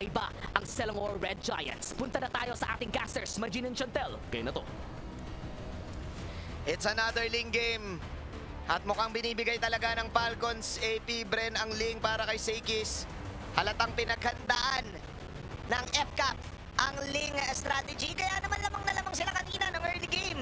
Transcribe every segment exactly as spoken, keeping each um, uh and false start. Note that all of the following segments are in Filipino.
Kakaiba ang Selangor Red Giants. Punta na tayo sa ating casters, Majin and Chantel. Kayo na to. It's another Ling game. At mukhang binibigay talaga ng Falcons A P Bren ang Ling para kay Seikis. Halatang pinaghandaan ng F CAP ang Ling strategy. Kaya naman lamang na lamang sila kanina ng early game.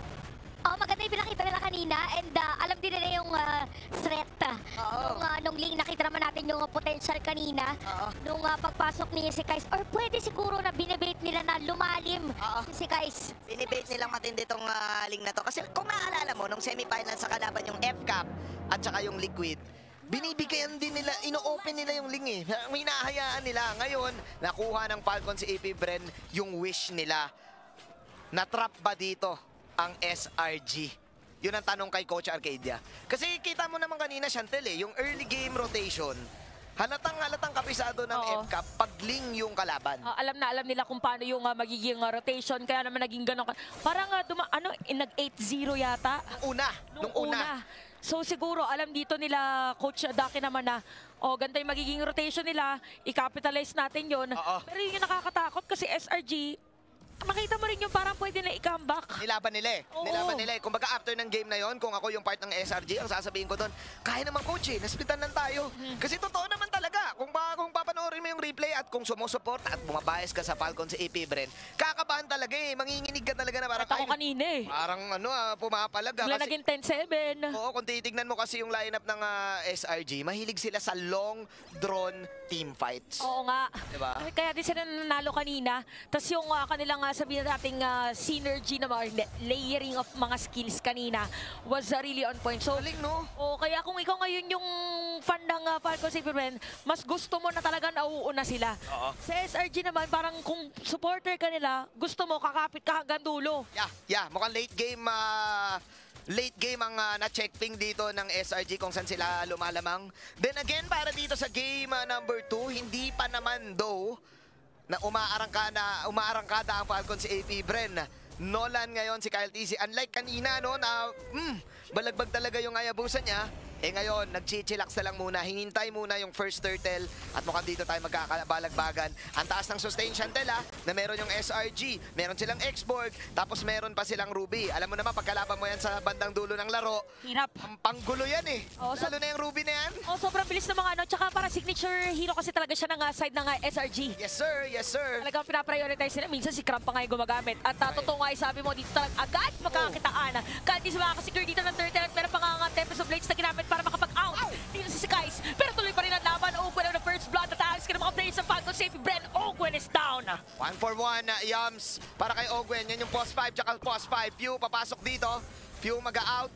Oh, maganda yung pinakita nila kanina and uh, alam din nila yung uh, threat. Oo. Nung, uh, nung Ling, nakita naman natin yung uh, potential kanina. Oo. Nung uh, pagpasok ni si Kais. Or pwede siguro na binibait nila na lumalim Oo. si Kais. Binibate nilang matindi tong uh, Ling na to. Kasi kung naalala mo, nung semifinal sa kalaban yung F CAP at saka yung Liquid, binibigyan din nila, ino-open nila yung Ling eh. Hinahayaan nila. Ngayon, nakuha ng Falcons si A P Bren yung wish nila. Na-trap ba dito ang S R G? Yun ang tanong kay Coach Arcadia. Kasi kita mo naman kanina, Chantel eh, yung early game rotation, halatang halatang kapisado ng Oo. F CAP pag Ling yung kalaban. Uh, alam na alam nila kung paano yung uh, magiging uh, rotation, kaya naman naging ganun. Parang uh, duma ano, eh, nag eight zero yata. Nung una, Nung, nung una. una. So siguro alam dito nila Coach Daki naman na oh, ganda yung magiging rotation nila, i-capitalize natin yun. Oo. Pero yun yung nakakatakot kasi S R G, makita mo rin yung parang pwede na i-comeback. Nilaban nila eh. Oo. Nilaban nila eh. Kumbaga after ng game na yon, kung ako yung part ng S R G, ang sasabihin ko doon, kaya naman coach eh, nasplitan lang tayo. Hmm. Kasi totoo naman talaga, kung, ba, kung papanoorin mo yung replay at kung sumusuporta at bumabayas ka sa Falcons sa A P Bren, kakabahan talaga eh. Manginginig ka talaga na parang, At ako ay, kanina eh. parang ano ah, pumapalag ah. Bigla Kasi, naging ten seven. oo, kung titignan mo kasi yung lineup ng ah, S R G, mahilig sila sa long drawn team fights. Oo nga. Diba? Kaya din sila nanalo kanina. Tapos yung uh, kanilang uh, sabihin nating uh, synergy na mga hindi, layering of mga skills kanina was uh, really on point. So, Galing no? oh, kaya kung ikaw ngayon yung fan ng uh, Falcons A P Bren, mas gusto mo na talaga nauuna sila. Oo. Sa S R G naman, parang kung supporter ka nila, gusto mo kakapit ka hanggang dulo. Yeah, yeah. Mukhang late game, ah, late game ang ah, na-checkping dito ng S R G kung saan sila lumalamang. Then again, para dito sa game ah, number two, hindi pa naman though na umaarangkada, umaarangkada ang Falcons si A P Bren. Nolan ngayon si Kyle T C. Unlike kanina no, na mm, balagbag talaga yung ayabusan niya. Eh ngayon, nag-chillax na lang muna. Hinintay muna yung first turtle at mukhang dito tayo magkakabalagbagan. Ang taas ng sustain, Chantel ah, na meron yung S R G, meron silang X-Borg, tapos meron pa silang Ruby. Alam mo naman, pagkalaban mo yan sa bandang dulo ng laro, Hirap. ang panggulo yan eh. Oo, so- Lalo na yung Ruby na yan. Oh, sobrang bilis ng mga ano. Tsaka para signature hero kasi talaga siya ng uh, side ng uh, S R G. Yes sir, yes sir. Talagang pinaprioritize nila. Minsan si Cramp pa nga yung gumagamit. At uh, totoo nga yung sabi mo, dito talaga agad magkakakitaan. Kahit di sa makakasecure dito ng turtle at meron pa nga nga Tempest of Blades na ginamit para makapag-out. Dito si Kais. Pero tuloy pa rin ang laban. Ogwen on the first blood. At-alis ka ng mga players sa Falcons Safe Bren. Ogwen is down. One for one, uh, Yums. Para kay Ogwen, yan yung post five, tsaka post five. Pew, papasok dito. Pew mag-out.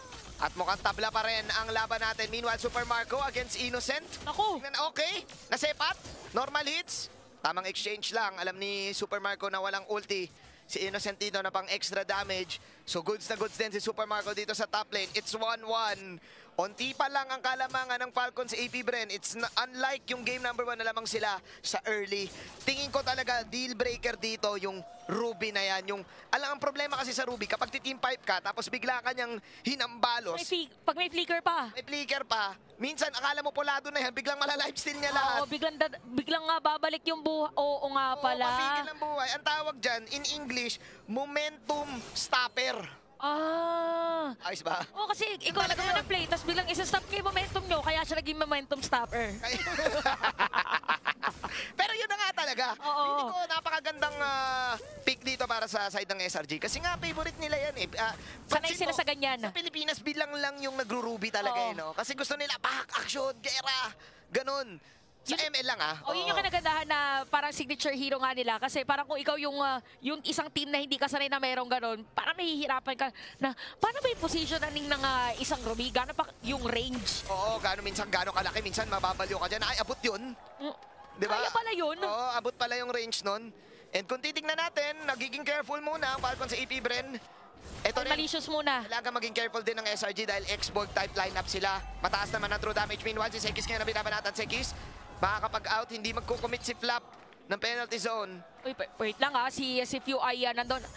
At mukhang tabla pa rin ang laban natin. Meanwhile, Super Marco against Innocent. Naku. Tingnan, okay, nasepat. Normal hits. Tamang exchange lang. Alam ni Super Marco na walang ulti. Si Innocent dito na pang extra damage. So goods na goods din si Super Marco dito sa top lane. It's one one. Onti pa lang ang kalamangan ng Falcons A P Bren. It's na, unlike yung game number one na lamang sila sa early. Tingin ko talaga deal breaker dito yung Ruby na yan. Yung, alam, ang problema kasi sa Ruby, kapag ti-team pipe ka, tapos bigla ka niyang hinambalos, May fli- pag may flicker pa. may flicker pa, minsan akala mo polado na yan, biglang mala-lifesteal niya lahat. Oo, biglang, dad- biglang nga babalik yung buhay. Oo nga pala. Oo, mapigil ang buhay. Ang tawag dyan, in English, momentum stopper. Ah. Ayos ba? Oo, kasi ikaw Talaga nagawa yun. ng play, tapos biglang isa-stop niya yung momentum nyo, kaya siya naging momentum stopper. Pero yun na nga talaga. Oo. Hindi ko napakagandang ah, pick dito para sa side ng S R G. Kasi nga, favorite nila yan eh. Ah, Sanay pansin sila mo, sa ganyan. Sa Pilipinas, bilang lang yung nagro-ruby talaga Oo. eh, no? Kasi gusto nila, back, action, gera, ganun. Sa Yun- M L lang ah. O, yun Oo. yung kinagandahan na parang signature hero nga nila. Kasi parang kung ikaw yung, ah, yung isang team na hindi ka sanay na merong ganun, parang mahihirapan ka na, paano ba yung positioning ng ah, isang Ruby? Gano'n pa yung range? Oo, gano'n minsan, gano'n kalaki. Minsan mababaliw ka dyan. Ay, abot yun. Mm, Di ba? Kaya pala yun. Oo, abot pala yung range nun. And kung titignan natin, nagiging careful muna ang Falcons sa A P Bren. Ito rin, Malicious muna. kailangan maging careful din ng S R G dahil X-Borg type lineup sila. Mataas naman ang true damage. Meanwhile, si Sekis ngayon na binabanatan. Sekis, makakapag-out, hindi magkukommit si Flap ng penalty zone. Uy, pa- wait lang ah, si, si Few ay ah, nandun.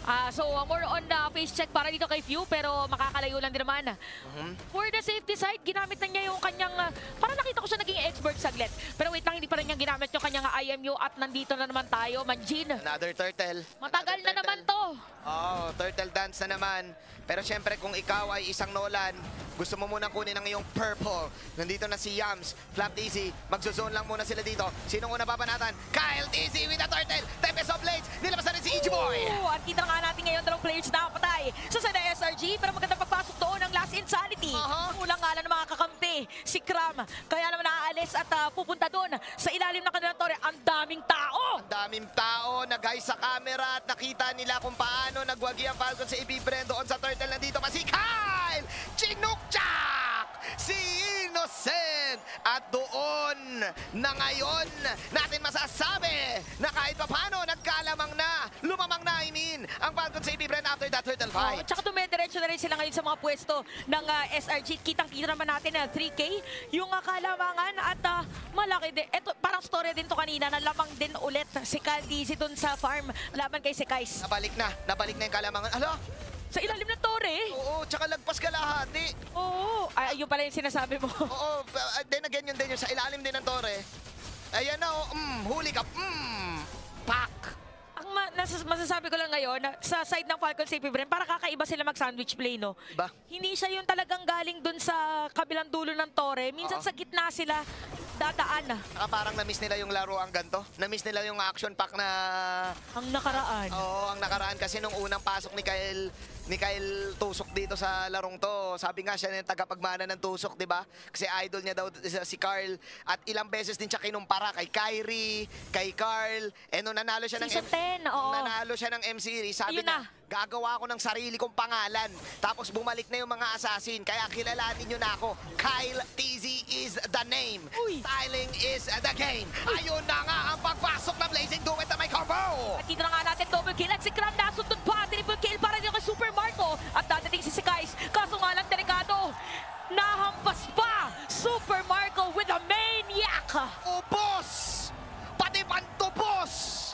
Ah, so uh, more on the face check para dito kay Few, pero makakalayo lang din naman. Mhm. For the safety side, ginamit na niya yung kanyang, uh, parang nakita ko siya naging expert saglit. Pero wait lang, hindi pa rin niya ginamit yung kanyang I M U at nandito na naman tayo, Manjin. Another turtle. Matagal Another na naman turtle. to. Oh, turtle dance na naman. Pero syempre kung ikaw ay isang Nolan, gusto mo munang kunin ang iyong purple. Nandito na si Yams, Flap T Z, magzozone lang muna sila dito. Sinong una babanatan? Kyle T Z with the turtle. Tempest of Blades, nilabas na rin si E G Boy. Ooh, at kita nga natin ngayon dalawang players na patay sa Sana S R G, pero magandang pagpasok doon ng Last Insanity. Aha. Kulang nga lang ng mga kakampi, si Kram. Kaya naman naaalis at uh, pupunta doon sa ilalim ng kanilang tore. Ang daming tao! Ang daming tao, nag-high sa camera at nakita nila kung paano nagwagi ang Falcon sa Ibibren doon sa turtle. Nandito pa si Kyle! Chinukchak! Si Innocent! At doon na ngayon natin masasabi na kahit pa paano nagkalamang na, lumamang na I mean, ang Falcon sa Ibibren after that turtle Oh, fight. tsaka dumediretso na rin sila ngayon sa mga pwesto ng uh, S R G. Kitang-kita naman natin na three K yung uh, kalamangan at uh, malaki din. Ito, parang story din to kanina na lamang din ulit si Caldizi dun sa farm laban kay Sekais. Nabalik na, nabalik na yung kalamangan. Ala, Sa ilalim ng tore. oo, tsaka lagpas kalahati. Oo. Ay, yun pala yung sinasabi mo. Oo, uh, then again yun din yun, sa ilalim din ng tore. Ayan na, oh, mm, huli ka, mm, pak. Ang ma- nasas- masasabi ko lang ngayon, sa side ng Falcon Safe Bren, para kakaiba sila mag-sandwich play, no? Ba? Hindi siya yung talagang galing dun sa kabilang dulo ng tore. Minsan Oo. sa gitna sila dadaan. Saka parang na-miss nila yung laro ang ganto. Na-miss nila yung action pack na... Ang nakaraan. Oo, ang nakaraan kasi nung unang pasok ni Kyle ni Kyle Tusok dito sa larong to. Sabi nga siya yung tagapagmana ng Tusok, di ba? Kasi idol niya daw si Carl. At ilang beses din siya kinumpara kay Kyrie, kay Carl. Eh nung nanalo siya ng Season M- ten, oo. nung nanalo siya ng M-Series, sabi Ayun niya, na. gagawa ako ng sarili kong pangalan. Tapos bumalik na yung mga assassin. Kaya kilalanin nyo na ako. Kyle T Z is the name. Uy. Styling is the game. Ayun na nga ang pagpasok ng Blazing Duet na may combo. At dito na nga natin double kill at si Kram nasundot pa. Triple kill para dito kay Super Marco. At dadating si Sekais. Kaso nga lang delikado. Nahampas pa. Super Marco with a maniac. Ubos! Pati pantubos!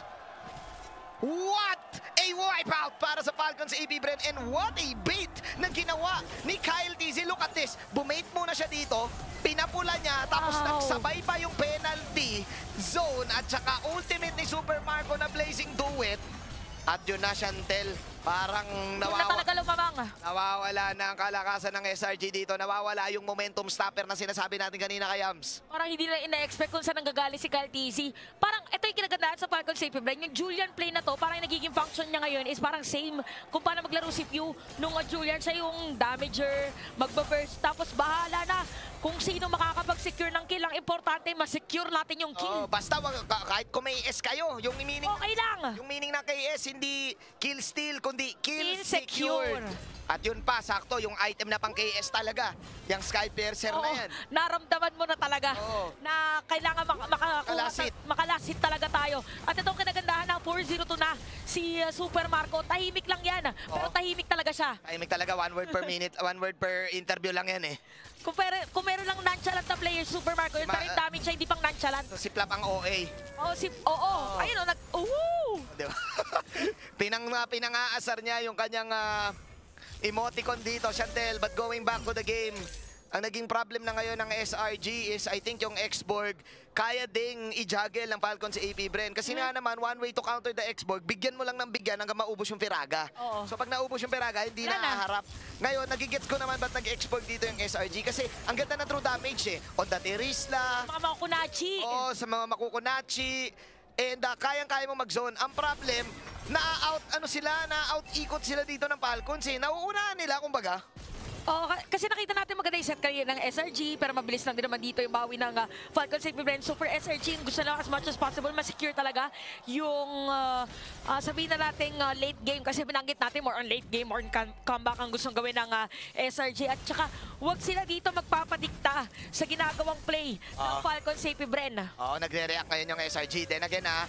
What a wipeout para sa Falcons A B Bren, and what a bait na ginawa ni Kyle T Z. Look at this. Bumait muna siya dito, pinapula niya, tapos Wow. nagsabay pa yung penalty zone at saka ultimate ni Super Marco na Blazing Duet. At yun na, Chantel, parang Doon na nawawa, talaga lumamang. nawawala na ang kalakasan ng S R G dito. Nawawala yung momentum stopper na sinasabi natin kanina kay Yams. Parang hindi na ina-expect kung saan nanggagaling si Kyle T Z. Parang ito yung kinagandaan sa Falcon Safe Bren. Yung Julian play na to, parang yung nagiging function niya ngayon is parang same kung paano maglaro si Few. Nung uh, Julian siya yung damager, magbaburst, tapos bahala na kung sino makakapag-secure ng kill. Ang importante, ma-secure natin yung kill. Oh, basta wag, ka- kahit kung may S kayo, yung meaning Okay lang. yung meaning ng K S hindi kill steal kundi kill, Kill secured. secure. At yun pa, sakto, yung item na pang K S talaga. Yung Sky Piercer Oo, na yan. naramdaman mo na talaga Oo. na kailangan mak makakuha Makalasit. ta- makalasit talaga tayo. At itong kinagandahan ng four zero two na si uh, Super Marco, tahimik lang yan. Pero Oo. tahimik talaga siya. Tahimik talaga, one word per minute, one word per interview lang yan eh. Kung, pero, kung meron lang nonchalant na player, Super Marco, yun, Ma- pero yung damage siya hindi pang nonchalant. So, si Flap ang O A. Oo, si, oo, ayun o, nag, ooh! Di ba? Pinang, uh, pinangaasar niya yung kanyang ah, emoticon dito, Chantel. But going back to the game, ang naging problem na ngayon ng S R G is I think yung X-Borg kaya ding i-juggle ng Falcons A P Bren. Kasi nga naman, one way to counter the X-Borg, bigyan mo lang ng bigyan hanggang maubos yung Firaga. Oo. So pag naubos yung Firaga, hindi Wala na. na haharap. Ngayon, nagigets ko naman ba't nag-X-Borg dito yung S R G. Kasi ang ganda na true damage eh. On the Terisla, Mga mga kunachi. oh, sa mga makukunachi, and uh, kayang-kaya mo mag-zone. Ang problem, na-out, ano sila, na-out-ikot sila dito ng Falcons eh. Nauunahan nila, kumbaga. Oo, ka- kasi nakita natin maganda yung set kanina ng S R G, pero mabilis lang din naman dito yung bawi ng uh, Falcon Safe Bren. So for S R G, gusto lang as much as possible, ma-secure talaga yung uh, uh, sabihin na natin uh, late game. Kasi binanggit natin more on late game, more on com- comeback ang gustong gawin ng uh, S R G. At saka, huwag sila dito magpapadikta sa ginagawang play ng Ah. Falcon Safe Bren. Oo, nagre-react ngayon yung S R G. Then again, ah,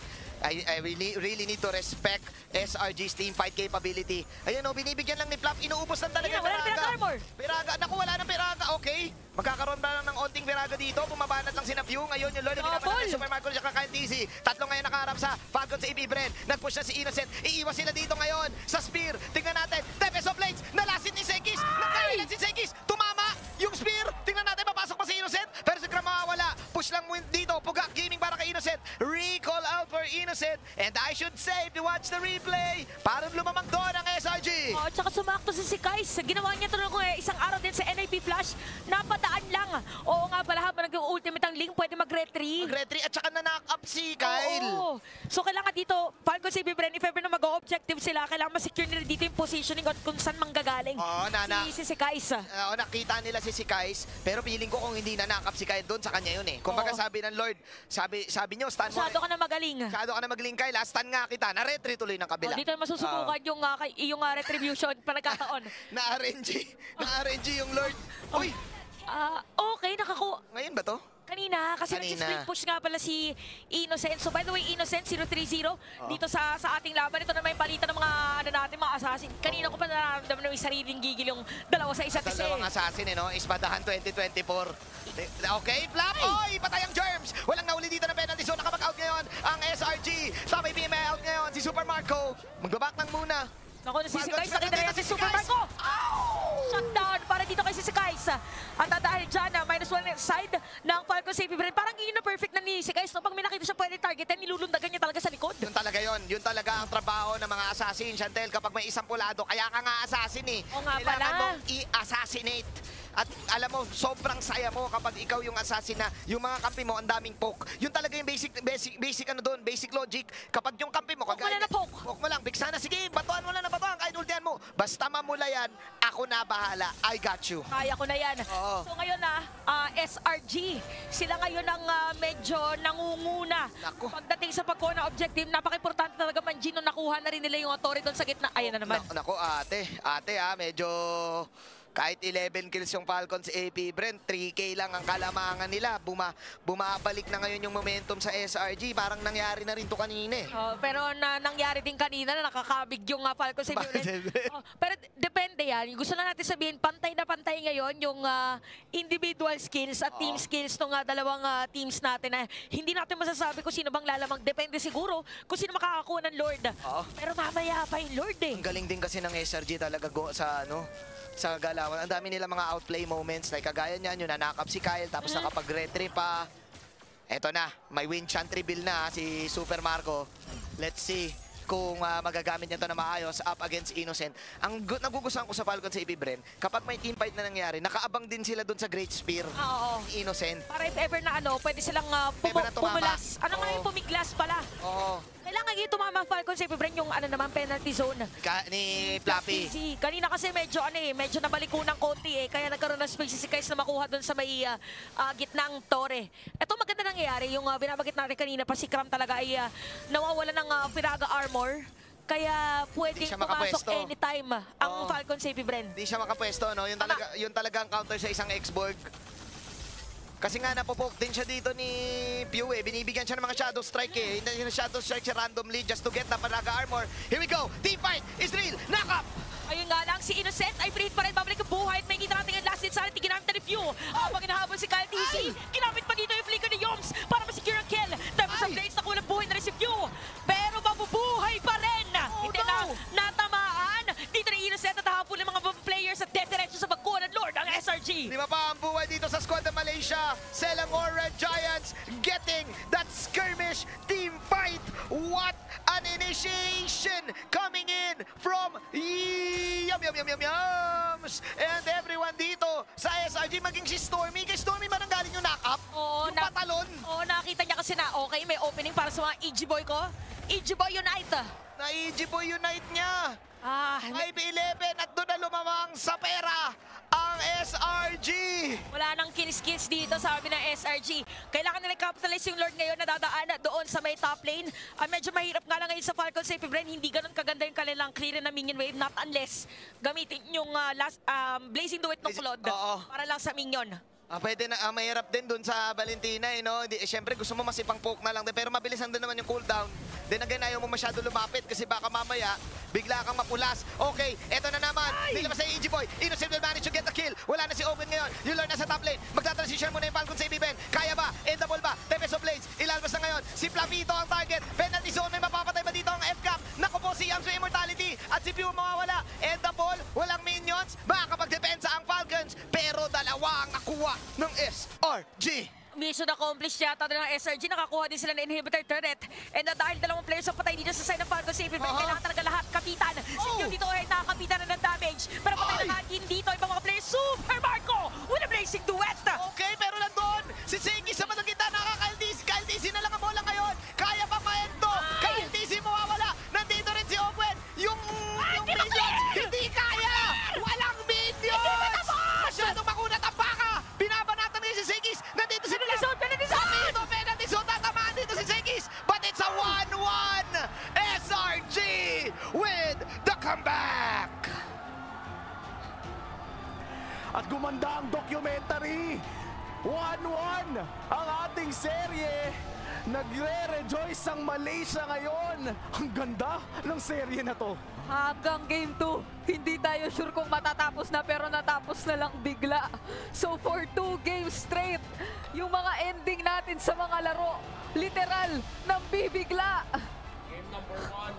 I, I really, really need to respect S R G's team fight capability. Ayun o, binibigyan lang ni Flap. Inuubos lang talaga Ayun, yung wala na Piraga. pinaka-armor. Piraga, naku, wala ng Piraga. Okay. Magkakaroon ba lang ng onting Piraga dito? Bumabanat lang si Naphew. Ngayon yung Lord na binabanat Double. ni Super Marco at Kyle T C. Tatlo ngayon nakaharap sa Falcon sa A P Bren. Nag-push na si Innocent. Iiwas sila dito ngayon sa Spear. Tingnan natin. Tempest of Blades. Nalasit ni Sekis. Nagkailan si Sekis. Tumama yung Spear. Tingnan natin. Papasok pa si Innocent. Pero si Kram mawawala. Push lang mo dito. Pugak Gaming para kay Innocent. Recall out for Innocent. And I should say, if you watch the replay, parang lumamang doon ang S R G. Oh, tsaka sumakto si Sikais. Ginawa niya tulad ko eh, isang araw din sa N I P Flash. Napadaan lang. Oo nga pala, habang nag-ultimate ang Link, pwede mag-retry. Mag-retry at saka na-knock up si Kyle. Oo. So kailangan dito, Falcon si Bren, if ever na mag-objective sila, kailangan ma-secure nila dito yung positioning at kung saan manggagaling. Oo, nana. Si, si Sikais. Oo, nakita nila si Sikais, pero feeling ko kung hindi na-knock up si Kyle doon, sa kanya yun eh. Kung baga Oo. sabi ng Lord, sabi sabi nyo, stun mo. Masyado ka na magaling. Masyado ka na magaling, Kyle. ah, Stun nga kita. Na-retry tuloy ng kabila. Oh, dito na masusubukan yung, uh, kay- yung uh, retribution pa nagkataon. Na-R N G. Na-R N G yung Lord. Uy, Ah, okay, nakaku... ngayon ba to? Kanina, kasi Kanina. nag-split push nga pala si Innocent. So by the way, Innocent, zero three zero dito sa sa ating laban. Ito na may palitan ng mga ano natin, mga assassin. Kanina ko pa nararamdaman ng sariling gigil yung dalawa sa isa't isa. Dalawang assassin eh, no? Isbadahan twenty twenty-four. Okay, Flap! Oy, patay ang Germs! Walang nauli dito ng penalty zone. Nakapag-out ngayon ang S R G. Sabay B M out ngayon si Super Marco. Magbabak lang muna. Naku, nasisikay sa Falcons, kinaya si nandito si Super Sikais. Marco. Shutdown para dito kay Sikais. At dahil dyan, ah, minus one side ng Falcon Safety Brand. Parang yun na perfect na ni Sikais. No? Pag may nakita siya pwede targetin, nilulundagan niya talaga sa likod. Yun talaga yun. Yun talaga ang trabaho ng mga assassin, Chantel. Kapag may isang pulado, kaya ka nga assassin eh. Oo nga Kailangan pala. mong i-assassinate. At alam mo, sobrang saya mo kapag ikaw yung assassin na yung mga kampi mo, ang daming poke. Yun talaga yung basic, basic, basic ano doon, basic logic. Kapag yung kampi mo, Poke mo lang na poke. Poke mo lang, bigsa na, sige, batuan mo lang na batuan, kahit ultihan mo. Basta mamula yan, ako na bahala. I got you. Kaya ko na yan. Oo. So ngayon na, ah, S R G, sila ngayon ang ah, medyo nangunguna. Naku. Pagdating sa pagkuha ng objective, napaka-importante talaga man, Gino, nakuha na rin nila yung authority doon sa gitna. Ayan na naman. Na, naku, ate, ate ah, medyo kahit eleven kills yung Falcons A P Brent, three K lang ang kalamangan nila. Buma, bumabalik na ngayon yung momentum sa S R G. Parang nangyari na rin to kanina eh. Oh, pero na, nangyari din kanina na nakakabig yung uh, Falcon sa Bakit? oh, Pero d- depende yan. Gusto lang natin sabihin, pantay na pantay ngayon yung ah, individual skills at team skills ng uh, dalawang ah, teams natin na hindi natin masasabi kung sino bang lalamang. Depende siguro kung sino makakakuha ng Lord. Oo. Pero mamaya pa yung Lord eh. Ang galing din kasi ng S R G talaga go sa ano, sa galawan. Ang dami nila mga outplay moments like kagaya niyan, yung nanakap si Kyle tapos nakapag-retry pa. Eto na, may win chant reveal na si Super Marco. Let's see kung uh, magagamit niya to na maayos up against Innocent. Ang gu- nagugustuhan ko sa Falcon sa A P Bren, kapag may team fight na nangyari, nakaabang din sila dun sa Great Spear. Oo. Innocent. Para if ever na ano, pwede silang uh, Ever na tumama. pumulas. Ano nga Oo. yung pumiglas pala? Oo. Kailangan yung tumama Falcon sa Brand yung ano naman penalty zone. Ka- ni Flappy. Easy. Kanina kasi medyo ano eh, medyo nabaliku ng konti eh, kaya nagkaroon ng space si Kais na makuha doon sa may uh, uh, gitnang tore. Ito maganda nangyayari, yung uh, binabagit natin kanina pa si Kram talaga ay uh, nawawala ng uh, Piraga armor. Kaya pwedeng siya pumasok makapwesto. anytime ang Oo. Falcon Safety Brand. Hindi siya makapwesto, no? Yun talaga, yun talaga ang counter sa isang X-Borg. Kasi nga napopoke din siya dito ni Pew eh. Binibigyan siya ng mga Shadow Strike eh. Hindi yung Shadow Strike siya randomly just to get the Panaga armor. Here we go! Team fight is real! Knock up! Ayun nga lang, si Innocent ay free pa rin, babalik ang buhay at may kita natin ang last hit sa atin, ginamit na ni Few. Habang hinahabol si Kyle T C, ginamit pa dito yung flicker ni Yoms para masecure ang kill. Tapos sa Ay! Blades, nakulang buhay na rin si Few. Pero mabubuhay pa rin. Oh, Hindi no! na natamaan. Dito ni Innocent at hahabol ng mga players at dediretso sa pagkuha ng Lord ang S R G. Lima pa ang buhay dito sa squad ng Malaysia. Selangor Red Giants getting that skirmish team fight. What an initiation coming in from Yum Yum Yum Yum Yums. And everyone dito sa S R G, maging si Stormy. Kay Stormy ba nang galing yung knock-up? Oo, yung na- patalon? Oo, nakita niya kasi na okay, may opening para sa mga E G Boy ko. E G Boy Unite. Na E G Boy Unite niya. Ah, five eleven at doon na lumamang sa pera ang S R G. wala nang kills-kills dito, sabi ng S R G. Kailangan nila capitalize yung Lord ngayon na dadaan doon sa may top lane. Ah, medyo mahirap nga lang ngayon sa Falcon Safety Brand. Hindi ganun kaganda yung kanilang clear na minion wave. Not unless gamitin yung ah, last, um, Blazing Duet ng Blazing- Claude oo. para lang sa minion. Ah, pwede na, ah, mahirap din dun sa Valentina, eh, no? Di, eh, syempre, gusto mo masipang poke na lang din, pero mabilis lang din naman yung cooldown. Then again, ayaw mo masyado lumapit kasi baka mamaya bigla kang mapulas. Okay, eto na naman. Nilabas na yung E G Boy. Innocent will manage to get the kill. Wala na si Owen ngayon. Yung Lord nasa top lane. Magta-transition muna yung Falcon sa A P Ben. Kaya ba? End the ball ba? Tempest of Blades. Ilalabas na ngayon. Si Flamito ang target. Penalty zone. May mapapatay ba dito ang F-Cap? Naku po si Yams Immortality. At si Pew mawawala. End the ball. Walang minions. Makakapag-depensa ang Falcons. Pero dalawa ang nakuha ng S R G. Mission accomplished yata ng S R G. Nakakuha din sila ng inhibitor turret. And uh, dahil dalawang players ang patay dito sa side ng Falcon Saber, uh-huh. Kailangan talaga lahat kapitan. Si Q dito ay nakakapitan na ng damage. Pero patay na Hakin dito. Ibang mga players. Super Marco with a blazing duet. Okay, pero nandun. Si Segi sa matang kita. Nakaka-L T C. K-L T C na lang ang bola ngayon. Kaya pa maento. K-L T C mawawala. Nandito rin si Owen. Yung, yung minions. Hindi kaya. Walang minions. Masyadong makunat ang baka. Binabanatan ngayon si Segis. Nandito si Penalty zone, penalty zone! Dito, penalty zone. Tatamaan dito si Segis. But it's a one one. S R G with the comeback. At gumanda ang documentary. one one ang ating serye. Nagre-rejoice ang Malaysia ngayon. Ang ganda ng serye na to. Hanggang game two, hindi tayo sure kung matatapos na pero natapos na lang bigla. So for two games straight, yung mga ending natin sa mga laro, literal, nang bibigla. Game number one.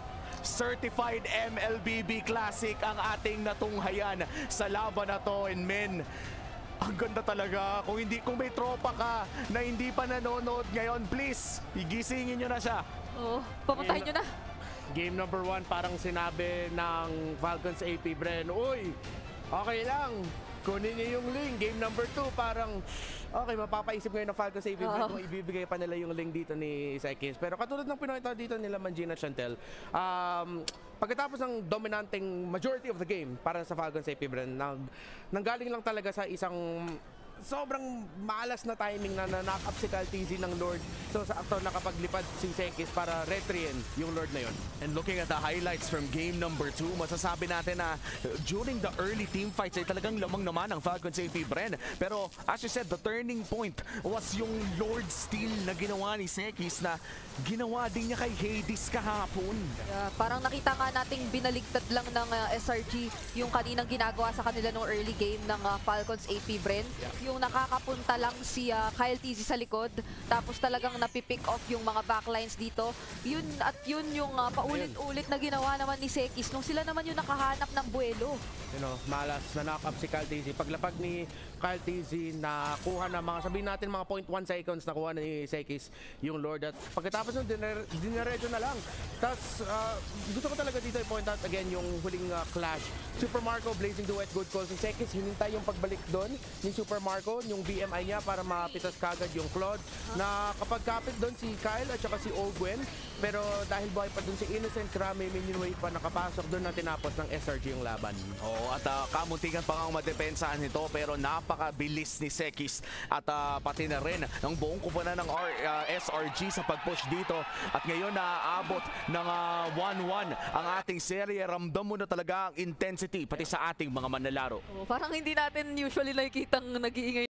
Certified M L B B Classic ang ating natunghayan sa laban na to. And men, ang ganda talaga. Kung hindi, kung may tropa ka na hindi pa nanonood ngayon, please, igisingin nyo na siya. Oo, papuntahin nyo na. Game number one, parang sinabi ng Falcons A P Bren, uy, okay lang, kunin niyo yung link. Game number two, parang, okay, mapapaisip ngayon ng Falcons A P Bren kung ibibigay pa nila yung link dito ni Sekis. Pero katulad ng pinakita dito nila Manjin at Chantel, um, pagkatapos ng dominanting majority of the game para sa Falcons A P Bren, nag, nanggaling lang talaga sa isang sobrang malas na timing na na-knock up si K L T Z ng Lord. So sa aktor nakapaglipad si Sekis para retrien yung Lord na yun. And looking at the highlights from game number two, masasabi natin na during the early team fights ay talagang lamang naman ang Falcons A P Bren. Pero as you said, the turning point was yung Lord steal na ginawa ni Sekis na ginawa din niya kay Hades kahapon. Yeah, parang nakita nga nating binaligtad lang ng uh, S R G yung kaninang ginagawa sa kanila nung early game ng uh, Falcons A P Bren. Yeah. Yung nakakapunta lang si uh, K L T Z sa likod, tapos talagang napipick off yung mga backlines dito. Yun at yun yung uh, paulit-ulit na ginawa naman ni Sekis nung sila naman yung nakahanap ng buwelo. You know, malas na knock up si K L T Z. Paglapag ni K L T Z, nakuha na mga, sabihin natin mga zero point one seconds nakuha ni Sekis yung Lord. At pagkatapos nun, diner, dinerecho na lang. Tapos, uh, gusto ko talaga dito i-point out again yung huling uh, clash. Super Marco, Blazing Duet, good call. Si Sekis, hinintay yung pagbalik doon ni Super Marco, yung B M I niya para mapitas kagad yung Claude. Na kapag kapit doon si Kyle at saka si Ogwen, pero dahil buhay pa doon si Innocent, Krame, minion wave pa nakapasok doon na tinapos ng S R G yung laban. Oo, at uh, kamuntikan pa nga madepensahan nito pero napakabilis ni Sekis at uh, pati na rin ng buong kupunan ng R, uh, S R G sa pag-push dito. At ngayon naaabot ng uh, one one ang ating serye. Ramdam mo na talaga ang intensity pati sa ating mga manlalaro. Oh, parang hindi natin usually nakikitang nag-iingay